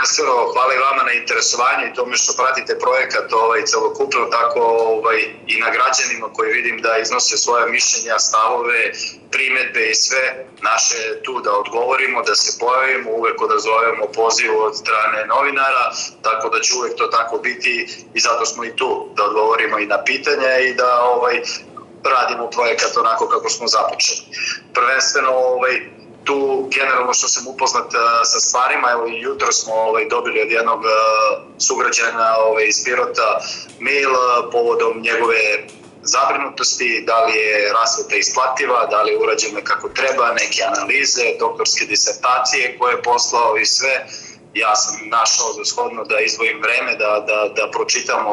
prvenstveno hvala i vama na interesovanju i tome što pratite projekat celokupno, tako i na građanima koji vidim da iznose svoje mišljenja, stavove, primedbe i sve naše tu da odgovorimo, da se pojavimo, uvek odazovemo pozivu od strane novinara, tako da će uvek to tako biti i zato smo i tu da odgovorimo i na pitanja i da radimo projekat onako kako smo započeli. Prvenstveno tu generalno što sam upoznat sa stvarima, evo i jutro smo dobili od jednog sugrađana iz Pirota mail povodom njegove zabrinutosti, da li je rasveta isplativa, da li je urađena kako treba, neke analize, doktorske disertacije koje je poslao i sve. Ja sam našao za shodno da izdvojim vreme, da pročitam,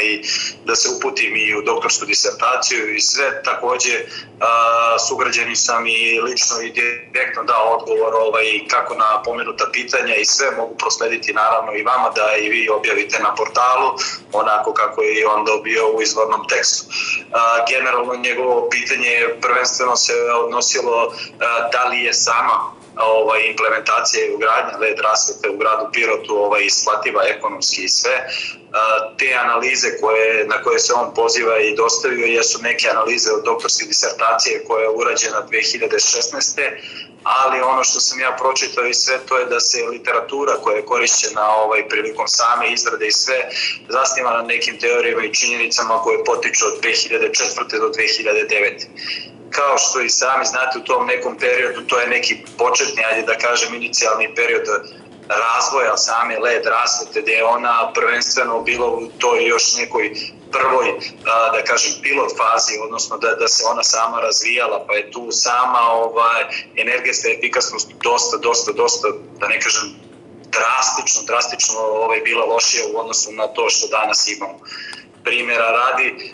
da se uputim i u doktorsku disertaciju i sve. Takođe, sugrađani sam i lično i direktno dao odgovor kako na pomenuta pitanja i sve mogu proslediti naravno i vama da i vi objavite na portalu onako kako je i on dobio u izvornom tekstu. Generalno njegovo pitanje prvenstveno se odnosilo da li je sama implementacija i ugradnja LED rasvete u gradu Pirotu isplativa ekonomski i sve. Te analize na koje se on poziva i dostavio jesu neke analize od doktorske disertacije koja je urađena 2016. Ali ono što sam ja pročitao i sve to je da se literatura koja je korišćena prilikom same izrade i sve zasniva na nekim teorijama i činjenicama koje potiču od 2004. do 2009. Kao što i sami znate u tom nekom periodu, to je neki početni, ajde da kažem, inicijalni period razvoja same LED rasvete, gde je ona prvenstveno bila u toj još nekoj prvoj, da kažem, pilot fazi, odnosno da se ona sama razvijala, pa je tu sama energetska efikasnost dosta, da ne kažem, drastično bila lošija u odnosu na to što danas imamo. Primjera radi,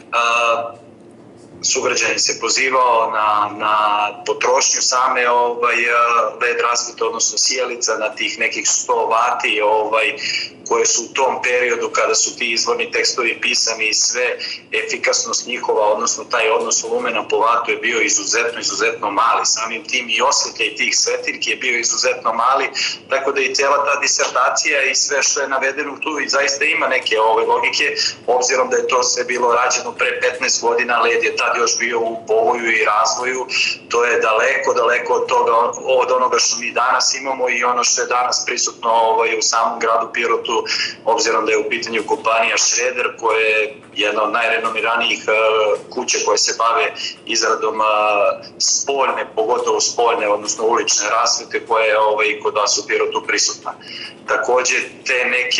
sugrađanin se pozivao na potrošnju same LED rasvete, odnosno sijalica na tih nekih 100 vati koje su u tom periodu kada su ti izvorni tekstovi pisani i sve, efikasnost njihova, odnosno taj odnos lumena po vatu je bio izuzetno mali. Samim tim i osvetljaj tih svetiljki je bio izuzetno mali, tako da i cijela ta disertacija i sve što je navedeno tu i zaista ima neke logike, obzirom da je to sve bilo rađeno pre 15 godina, LED je tad još bio u povoju i razvoju, to je daleko od toga, od onoga što mi danas imamo i ono što je danas prisutno u samom gradu Pirotu, obzirom da je u pitanju kompanija Schröder, koja je jedna od najrenomiranijih kuća koje se bave izradom spoljne, pogotovo spoljne, odnosno ulične rasvete, koja je i kod vas u Pirotu prisutna. Takođe, te neke,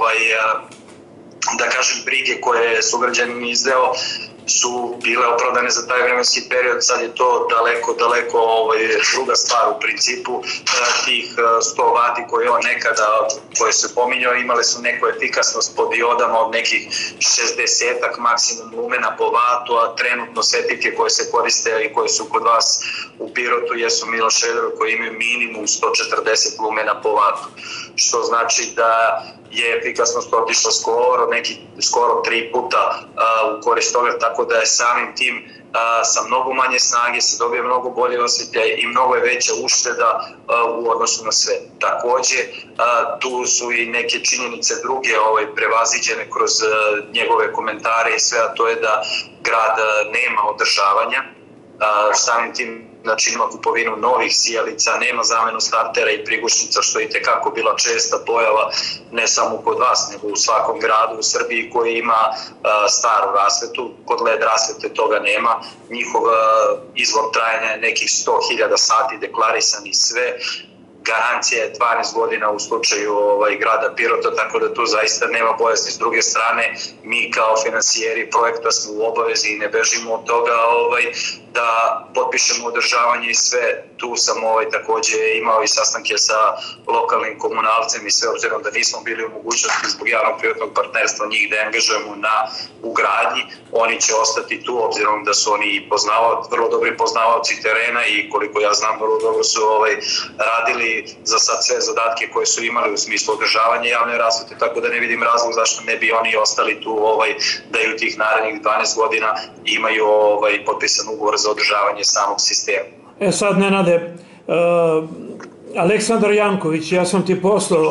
da kažem, brige koje je sugrađanin izdeo su bile opravdane za taj vremenski period, sad je to daleko druga stvar u principu. Tih 100 vati koje on nekada, koje se pominjao, imale su neku efikasnost po diodama od nekih 60-ak maksimum lumena po vatu, a trenutno svetiljke koje se koriste i koje su kod vas u Pirotu jesu Milo Schröder koji imaju minimum 140 lumena po vatu, što znači da je efikasnost otišla skoro 3 puta u korist toga, tako da je samim tim sa mnogo manje snage se dobije mnogo bolje osvetljaj i mnogo je veća ušteda u odnosu na sve. Takođe, tu su i neke činjenice druge prevaziđene kroz njegove komentare i sve, a to je da grad nema održavanja, samim tim znači ima kupovinu novih sijalica, nema zamenu startera i prigušnica, što je itekako bila česta pojava ne samo kod vas, nego u svakom gradu u Srbiji koji ima staru rasvetu. Kod LED rasvete toga nema, njihov izvor trajanja je nekih 100.000 sati deklarisan i sve. Garancija je 12 godina u slučaju grada Pirota, tako da tu zaista nema bojazni. S druge strane, mi kao finansijeri projekta smo u obavezi i ne bežimo od toga da potpišemo održavanje i sve. Tu sam takođe imao i sastanke sa lokalnim komunalcem i sve, obzirom da nismo bili u mogućnosti zbog javno-privatnog partnerstva njih da angažujemo na ugradnji. Oni će ostati tu, obzirom da su oni vrlo dobri poznavaoci terena i koliko ja znam vrlo dobro su radili za sad sve zadatke koje su imali u smislu održavanja javne rasvete, tako da ne vidim razlog zašto ne bi oni ostali tu da i u tih narednih 12 godina imaju potpisan ugovor za održavanje samog sistema. Sad, Nenade, Aleksandar Janković, ja sam ti poslao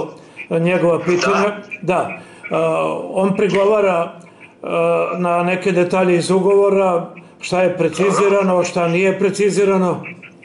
njegova pitanja. Da, on prigovara na neke detalje iz ugovora, šta je precizirano, šta nije precizirano.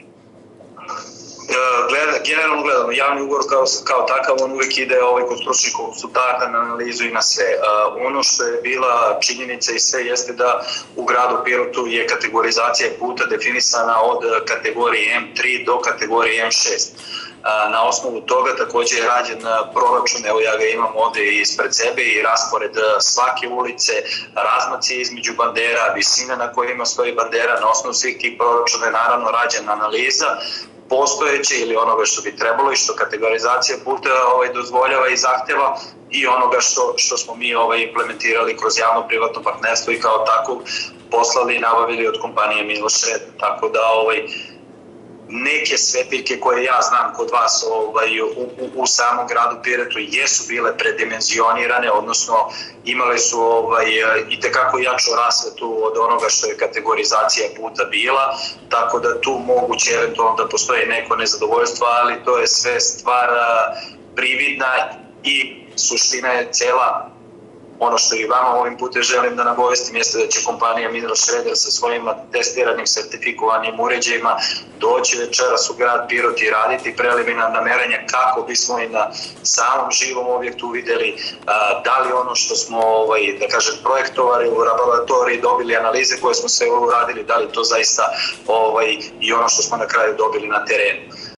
Generalno gledano, javni ugovor kao takav, on uvijek ide kod stručnih konsultanta na analizu i na sve. Ono što je bila činjenica i sve jeste da u gradu Pirotu je kategorizacija puta definisana od kategorije M3 do kategorije M6. Na osnovu toga također je rađen proračun, evo ja ga imam ovdje ispred sebe, i raspored svake ulice, razmaci između bandera, visine na kojima stoji bandera. Na osnovu svih tih proračuna je naravno rađena analiza postojeće ili onoga što bi trebalo i što kategorizacija puta dozvoljava i zahteva, i onoga što smo mi implementirali kroz javno-privatno partnerstvo i kao tako poslali i nabavili od kompanije Miloš Red. Tako da neke svetiljke koje ja znam kod vas u samom gradu Pirotu jesu bile predimenzionirane, odnosno imale su itekako jaču rasvetu od onoga što je kategorizacija puta bila, tako da tu moguće eventualno da postoji neko nezadovoljstvo, ali to je sve stvar prividna i suština je cela. Ono što i vama ovim putem želim da nagovestim jeste da će kompanija Miloš Šreder sa svojim testiranim sertifikovanim uređajima doći večeras u grad Pirot i raditi preliminarna merenja kako bismo i na samom živom objektu vidjeli da li ono što smo projektovali u laboratoriji, dobili analize koje smo sve uradili, da li to zaista i ono što smo na kraju dobili na terenu.